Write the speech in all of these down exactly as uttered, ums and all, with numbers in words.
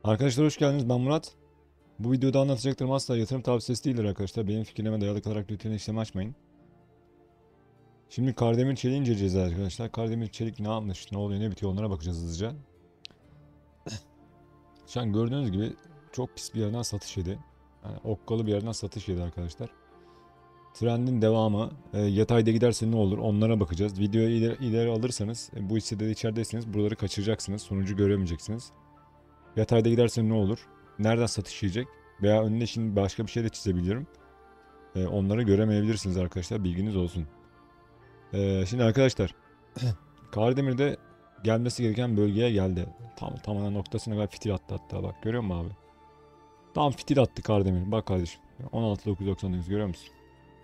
Arkadaşlar hoş geldiniz. Ben Murat. Bu videoda anlatacaklarım asla yatırım tavsiyesi değildir arkadaşlar. Benim fikrime dayalı kalarak lütfen işlem açmayın. Şimdi Kardemir Çelik'i inceleyeceğiz arkadaşlar. Kardemir Çelik ne yapmış, ne oluyor, ne bitiyor onlara bakacağız hızlıca. Şu an gördüğünüz gibi çok pis bir yerden satış yedi. Yani okkalı bir yerden satış yedi arkadaşlar. Trendin devamı, e, yatayda giderse ne olur onlara bakacağız. Videoyu ileri, ileri alırsanız, e, bu hissede içerideyseniz buraları kaçıracaksınız. Sonucu göremeyeceksiniz. Yatayda giderse ne olur? Nereden satış yiyecek? Veya önüne şimdi başka bir şey de çizebilirim. E, onları göremeyebilirsiniz arkadaşlar. Bilginiz olsun. E, şimdi arkadaşlar Kardemir'de gelmesi gereken bölgeye geldi. Tam tamamen noktasına kadar fitil attı hatta bak. Görüyor musun abi? Tam fitil attı Kardemir. Bak kardeşim. on altı bin dokuz yüz doksan dokuz görüyor musun?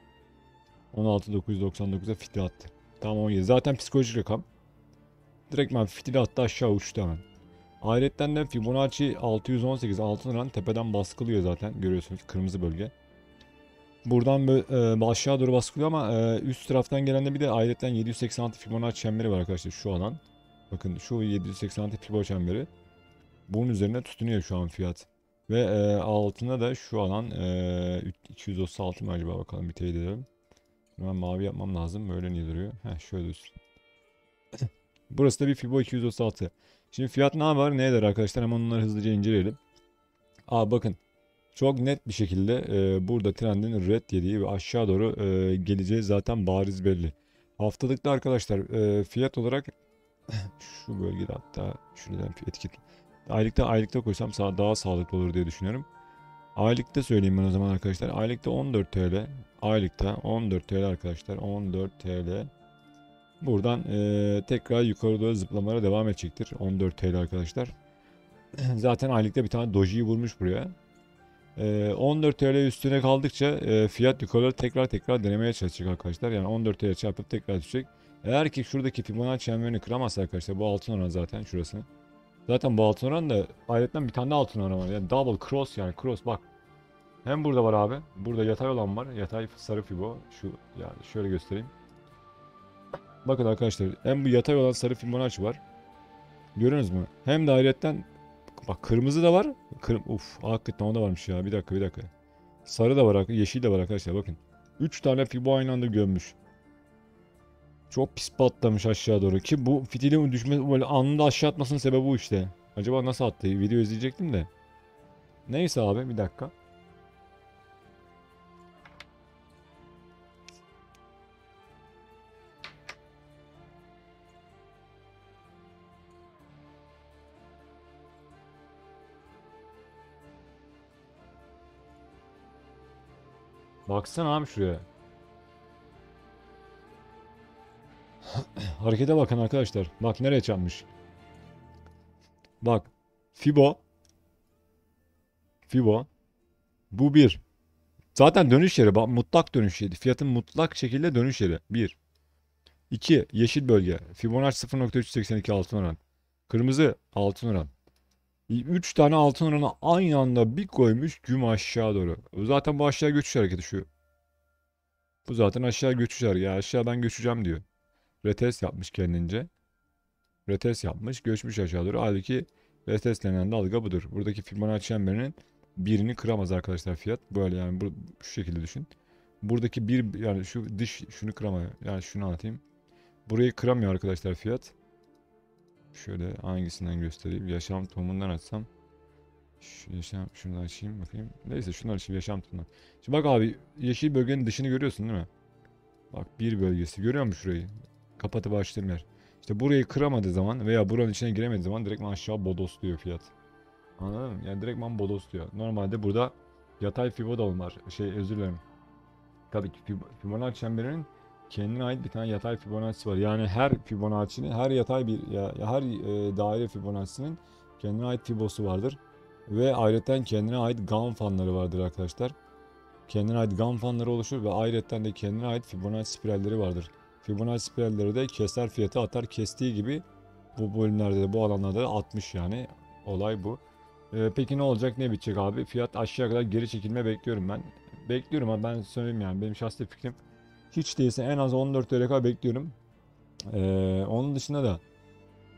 on altı bin dokuz yüz doksan dokuza fitil attı. Tam on yedi. Zaten psikolojik rakam. Direktmen fitil attı aşağı uçtu hemen. Ayrıca de Fibonacci altı yüz on sekiz altın oran tepeden baskılıyor zaten. Görüyorsunuz kırmızı bölge. Buradan böyle, e, aşağı doğru baskılıyor ama e, üst taraftan gelen de bir de ayrıca yedi yüz seksen altı Fibonacci çemberi var arkadaşlar şu alan. Bakın şu yedi yüz seksen altı Fibonacci çemberi. Bunun üzerine tutunuyor şu an fiyat. Ve e, altında da şu alan e, iki yüz otuz altı mı acaba bakalım bir teyit edelim. Hemen mavi yapmam lazım. Böyle niye duruyor? Heh şöyle dursun. Burası da bir Fibo iki yüz otuz altı. Şimdi fiyat ne var ne eder arkadaşlar hemen onları hızlıca inceleyelim. Aa bakın. Çok net bir şekilde e, burada trendin red yediği ve aşağı doğru e, geleceği zaten bariz belli. Haftalıkta arkadaşlar e, fiyat olarak şu bölgede hatta şuradan etiket. Aylıkta aylıkta koysam sağ, daha sağlıklı olur diye düşünüyorum. Aylıkta söyleyeyim ben o zaman arkadaşlar. Aylıkta on dört T L. Aylıkta on dört T L arkadaşlar. on dört T L. Buradan e, tekrar yukarı doğru zıplamalara devam edecektir. on dört T L arkadaşlar. Zaten aylıkta bir tane dojiyi vurmuş buraya. Ee, on dört T L üstüne kaldıkça e, fiyat yukarıları tekrar tekrar denemeye çalışacak arkadaşlar. Yani on dört T L çarpıp tekrar düşecek. Eğer ki şuradaki Fibonacci çemberini kıramazsa arkadaşlar bu altın oran zaten şurası. Zaten bu altın oran da ayrıca bir tane de altın oran var. Yani double cross yani cross bak. Hem burada var abi. Burada yatay olan var. Yatay sarı fibo. Şu yani şöyle göstereyim. Bakın arkadaşlar hem bu yatay olan sarı Fibonacci var. Görüyorsunuz mu? Hem de ayrıca bak kırmızı da var. Kır Uf hakikaten o da varmış ya. Bir dakika bir dakika. Sarı da var, yeşil de var arkadaşlar bakın. üç tane fibo aynı anda gömmüş. Çok pis patlamış aşağı doğru ki bu fitilin düşme böyle anında aşağı atmasının sebebi bu işte. Acaba nasıl attı? Video izleyecektim de. Neyse abi bir dakika. Baksana abi şuraya. Harekete bakın arkadaşlar. Bak nereye çarpmış. Bak. Fibo. Fibo. Bu bir. Zaten dönüş yeri. Bak mutlak dönüş yeri. Fiyatın mutlak şekilde dönüş yeri. Bir. iki. Yeşil bölge. Fibonacci sıfır nokta üç yüz seksen iki altın oran. Kırmızı altın oran. Üç tane altın oranı aynı anda bir koymuş güm aşağı doğru. Zaten bu aşağı göçüş hareketi şu. Bu zaten aşağı göçüş hareketi. Ya aşağı ben göçeceğim diyor. Retest yapmış kendince. Retest yapmış göçmüş aşağı doğru. Halbuki retest denen dalga budur. Buradaki Fibonacci çemberinin birini kıramaz arkadaşlar fiyat. Böyle yani bu, şu şekilde düşün. Buradaki bir yani şu dış şunu kıramıyor. Yani şunu anlatayım. Burayı kıramıyor arkadaşlar fiyat. Şöyle hangisinden göstereyim. Yaşam tohumundan açsam. Şu yaşam şunu açayım bakayım. Neyse şunu açayım yaşam tohumundan. Şimdi bak abi yeşil bölgenin dışını görüyorsun değil mi? Bak bir bölgesi görüyor musun şurayı? Kapatıp açtığım yer. İşte burayı kıramadığı zaman veya buranın içine giremediği zaman direktman aşağı bodosluyor fiyat. Anladın mı? Yani direktman bodosluyor. Normalde burada yatay fibo da var. Şey özür dilerim. Tabii ki Fib- Fibonacci çemberinin kendine ait bir tane yatay Fibonacci var. Yani her Fibonacci'nin, her yatay bir ya, ya her e, daire Fibonacci'nin kendine ait fibosu vardır. Ve ayrıca kendine ait Gauss fanları vardır arkadaşlar. Kendine ait Gauss fanları oluşur ve ayrıca de kendine ait Fibonacci spiralleri vardır. Fibonacci spiralleri de keser fiyatı atar kestiği gibi bu bölümlerde de bu alanlarda da atmış yani. Olay bu. Ee, peki ne olacak ne bitecek abi? Fiyat aşağıya kadar geri çekilme bekliyorum ben. Bekliyorum ama ben söyleyeyim yani benim şahsi fikrim. Hiç değilse en az on dört T L kadar bekliyorum. Ee, onun dışında da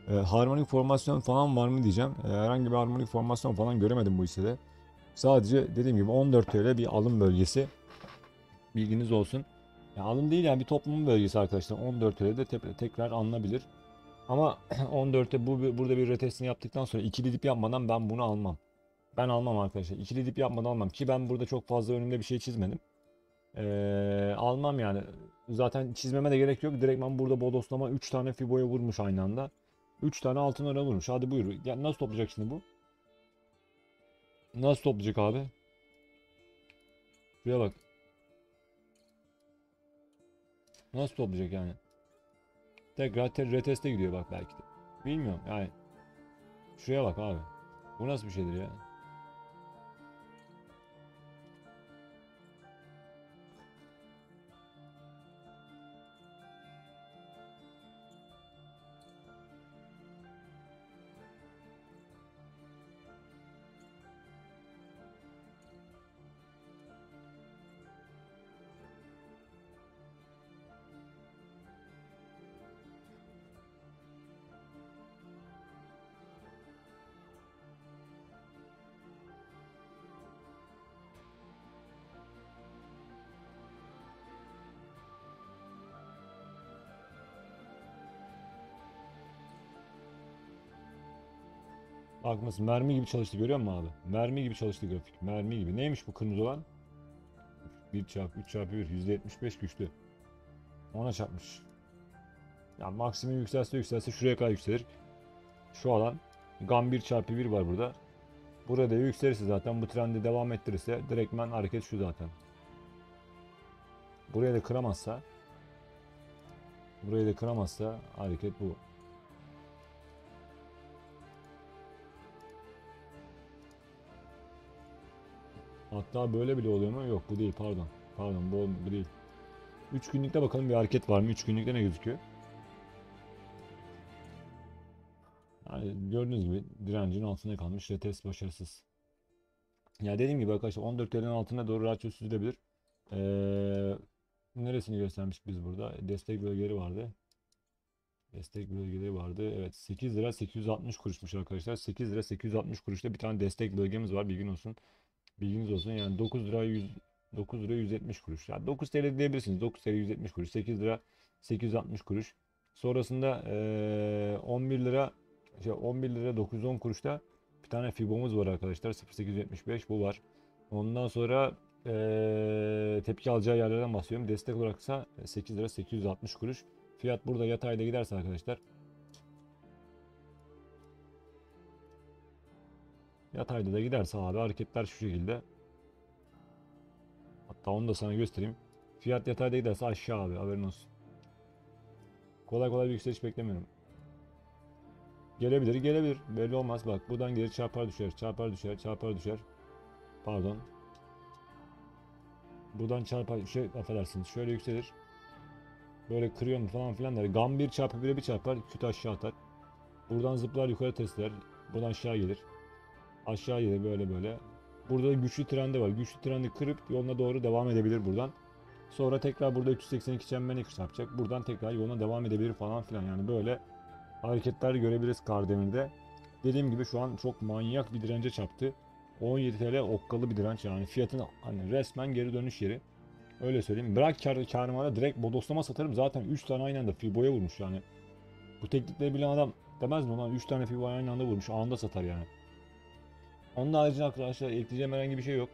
E, harmonik formasyon falan var mı diyeceğim. E, herhangi bir harmonik formasyon falan göremedim bu hissede. Sadece dediğim gibi on dört T L bir alım bölgesi. Bilginiz olsun. Ya alım değil yani bir toplama bölgesi arkadaşlar. on dört T L'de te- tekrar alınabilir. Ama on dörtte bu burada bir retestini yaptıktan sonra ikili dip yapmadan ben bunu almam. Ben almam arkadaşlar. İkili dip yapmadan almam ki ben burada çok fazla önümde bir şey çizmedim. Ee, almam yani. Zaten çizmeme de gerek yok. Direktman burada bodoslama üç tane Fibo'ya vurmuş aynı anda. üç tane altın ara vurmuş. Hadi buyur. Ya nasıl toplayacak şimdi bu? Nasıl toplayacak abi? Şuraya bak. Nasıl toplayacak yani? Tekrar te- reteste gidiyor bak belki de. Bilmiyorum yani. Şuraya bak abi. Bu nasıl bir şeydir ya? Bak nasıl mermi gibi çalıştı görüyor musun abi? Mermi gibi çalıştı grafik. Mermi gibi. Neymiş bu kırmızı olan? bir çarpı üç çarpı bir. yüzde yetmiş beş güçlü. Ona çarpmış. Yani maksimum yükselse yükselse şuraya kadar yükselir. Şu alan gam bir çarpı bir var burada. Burada yükselirse zaten bu trendi devam ettirirse direktmen hareket şu zaten. Buraya da kıramazsa burayı da kıramazsa hareket bu. Hatta böyle bile oluyor mu? Yok bu değil pardon. Pardon bu, bu değil. üç günlükte bakalım bir hareket var mı? üç günlükte ne gözüküyor? Yani gördüğünüz gibi direncin altında kalmış. Retest başarısız. Ya dediğim gibi arkadaşlar on dört T L'nin altına doğru ratio süzülebilir. Ee, neresini göstermiş biz burada? Destek bölgeleri vardı. Destek bölgeleri vardı. Evet sekiz lira sekiz yüz altmış kuruşmuş arkadaşlar. sekiz lira sekiz yüz altmış kuruşta bir tane destek bölgemiz var. Bilgin olsun. Bilginiz olsun. Yani dokuz lira yüz dokuz lira yüz yetmiş kuruş. Yani dokuz T L diyebilirsiniz. dokuz T L yüz yetmiş kuruş. sekiz lira sekiz yüz altmış kuruş. Sonrasında eee, on bir lira şey on bir lira dokuz yüz on kuruşta bir tane Fibo'muz var arkadaşlar. sıfır virgül sekiz yüz yetmiş beş bu var. Ondan sonra eee, tepki alacağı yerlerden bahsediyorum. Destek olaraksa sekiz lira sekiz yüz altmış kuruş. Fiyat burada yatayda giderse arkadaşlar. Yatayda da giderse abi hareketler şu şekilde. Hatta onu da sana göstereyim. Fiyat yatayda giderse aşağı abi haberin olsun. Kolay kolay bir yükseliş beklemiyorum. Gelebilir gelebilir. Belli olmaz bak. Buradan geri çarpar düşer. Çarpar düşer. Çarpar düşer. Pardon. Buradan çarpar şey affedersiniz. Şöyle yükselir. Böyle kırıyor mu falan filan der. Gam bir çarpı bire bir çarpar. Küt aşağı atar. Buradan zıplar yukarı testler. Buradan aşağı gelir. Aşağı gelir böyle böyle. Burada güçlü trendi var. Güçlü trendi kırıp yoluna doğru devam edebilir buradan. Sonra tekrar burada üç yüz seksen iki çemberine çarpacak. Buradan tekrar yoluna devam edebilir falan filan. Yani böyle hareketler görebiliriz Kardemir'de. Dediğim gibi şu an çok manyak bir dirence çarptı. on yedi T L okkalı bir direnç yani fiyatın hani resmen geri dönüş yeri. Öyle söyleyeyim. Bırak kar, karmana direkt bodoslama satarım. Zaten üç tane aynı anda Fibo'ya vurmuş yani. Bu teknikleri bilen adam demez mi lan üç tane Fibo'ya aynı anda vurmuş anında satar yani. Onun haricinde arkadaşlar ekleyeceğim herhangi bir şey yok.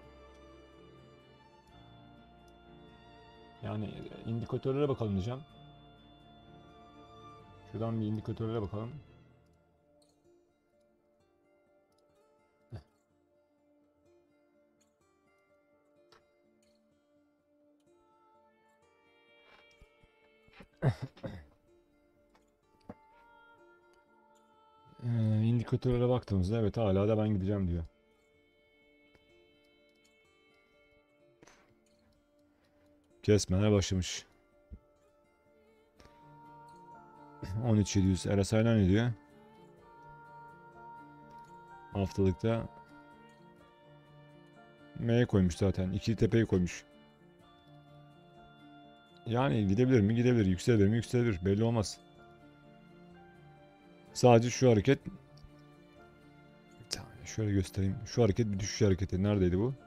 Yani indikatörlere bakalım diyeceğim. Şuradan bir indikatörlere bakalım. Ee, indikatörlere baktığımızda evet hala da ben gideceğim diyor. Kesmeler başlamış. on üç bin yedi yüz R S I'ler ne diyor? Haftalıkta M koymuş zaten. İkili tepeyi koymuş. Yani gidebilir mi? Gidebilir. Yükselebilir mi? Yükselebilir. Belli olmaz. Sadece şu hareket, bir saniye şöyle göstereyim. Şu hareket bir düşüş hareketi. Neredeydi bu?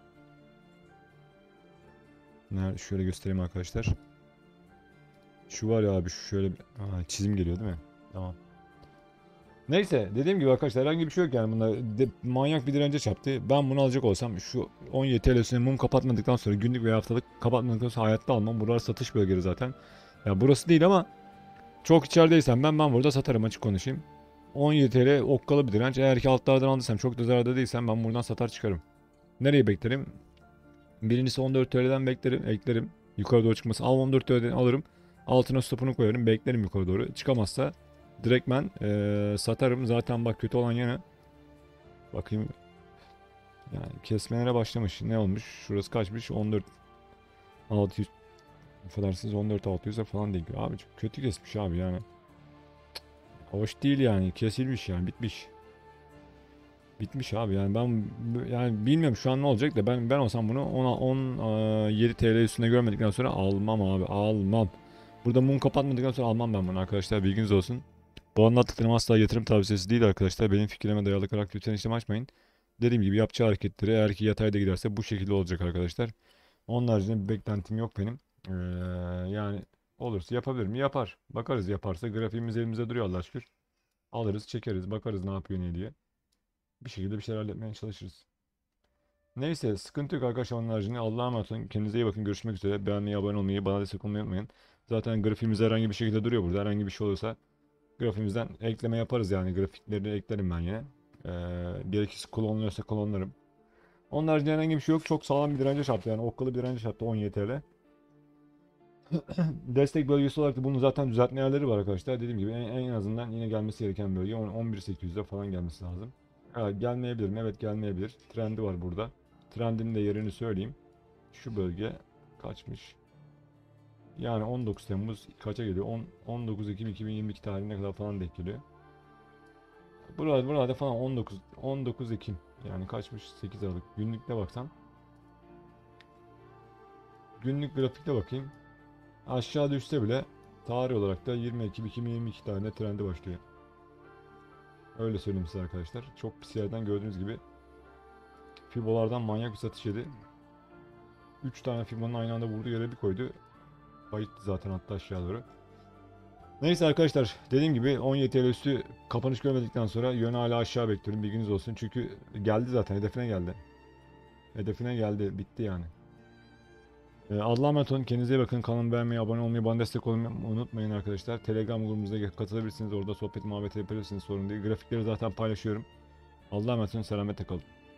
Nerede? Şöyle göstereyim arkadaşlar. Şu var ya abi, şu şöyle bir... Aa, çizim geliyor değil mi? Tamam. Neyse, dediğim gibi arkadaşlar herhangi bir şey yok yani, bunda de, manyak bir dirence çarptı. Ben bunu alacak olsam şu on yedi T L'sini mum kapatmadıktan sonra, günlük veya haftalık kapatmadıktan sonra hayatta almam. Buralar satış bölgeleri zaten. Ya burası değil ama çok içerideysem ben ben burada satarım, açık konuşayım. on yedi T L okkalı bir direnç. Eğer ki altlardan aldıysam, çok da zararda değilsem ben buradan satar çıkarım. Nereye beklerim? Birincisi on dört T L'den beklerim, eklerim. Yukarı doğru çıkması. Al on dört T L'den alırım. Altına stopunu koyarım, beklerim yukarı doğru. Çıkamazsa direktmen ee, satarım. Zaten bak, kötü olan yana. Bakayım. Yani kesmelere başlamış. Ne olmuş? Şurası kaçmış? on dört altı yüz. Affedersiniz, on dört altı yüze falan değil. Abi çok kötü kesmiş abi yani. Hoş değil yani. Kesilmiş yani. Bitmiş. Bitmiş abi yani, ben yani bilmiyorum şu an ne olacak da, ben ben olsam bunu on yedi T L üstüne görmedikten sonra almam abi, almam. Burada mum kapatmadıktan sonra almam ben bunu arkadaşlar, bilginiz olsun. Bu anlattıklarım asla yatırım tavsiyesi değil arkadaşlar. Benim fikrime dayalı kalarak lütfen işlem açmayın. Dediğim gibi yapacağı hareketleri, eğer ki yatayda giderse bu şekilde olacak arkadaşlar. Onun haricinde bir beklentim yok benim. Ee, yani olursa yapabilir mi? Yapar. Bakarız, yaparsa grafiğimiz elimizde duruyor Allah'a şükür. Alırız, çekeriz, bakarız ne yapıyor ne diye. Bir şekilde bir şeyler halletmeye çalışırız. Neyse, sıkıntı yok arkadaşlar, onun haricinde Allah'a emanet olun. Kendinize iyi bakın, görüşmek üzere. Beğenmeyi, abone olmayı, bana destek olmayı unutmayın. Zaten grafiğimiz herhangi bir şekilde duruyor burada. Herhangi bir şey olursa grafiğimizden ekleme yaparız yani, grafikleri eklerim ben yine. Ee, gerekirse klonluyorsa klonlarım. Onun haricinde herhangi bir şey yok. Çok sağlam bir dirence çarptı yani, okkalı bir dirence çarptı on yedi T L. Destek bölgesi olarak da bunun zaten düzeltme yerleri var arkadaşlar. Dediğim gibi en, en azından yine gelmesi gereken bölge on bir bin sekiz yüzde falan gelmesi lazım. Ha, gelmeyebilir mi? Evet, gelmeyebilir. Trendi var burada. Trendinin de yerini söyleyeyim. Şu bölge kaçmış? Yani on dokuz Temmuz kaça geliyor? on, on dokuz Ekim iki bin yirmi iki tarihine kadar falan denk geliyor. Burada, burada falan on dokuz, on dokuz Ekim. Yani kaçmış? sekiz Aralık. Günlükte baksam. Günlük grafikte bakayım. Aşağı düşse bile tarih olarak da yirmi Ekim iki bin yirmi iki tarihinde trendi başlıyor. Öyle söyleyeyim size arkadaşlar. Çok pis yerden gördüğünüz gibi Fibolardan manyak bir satış yedi. üç tane Fibo'nun aynı anda vurduğu yere bir koydu. Bayıttı zaten hatta aşağı doğru. Neyse arkadaşlar, dediğim gibi on yedi T L üstü kapanış görmedikten sonra yönü hala aşağı bekliyorum, bilginiz olsun. Çünkü geldi zaten, hedefine geldi. Hedefine geldi, bitti yani. Ee, Allah'a emanet olun, kendinize iyi bakın. Kanalıma beğenmeyi, abone olmayı, bana destek olmayı unutmayın arkadaşlar. Telegram grubumuza katılabilirsiniz, orada sohbet muhabbet yapabilirsiniz, sorun değil. Grafikleri zaten paylaşıyorum. Allah'a emanet olun, selametle kalın.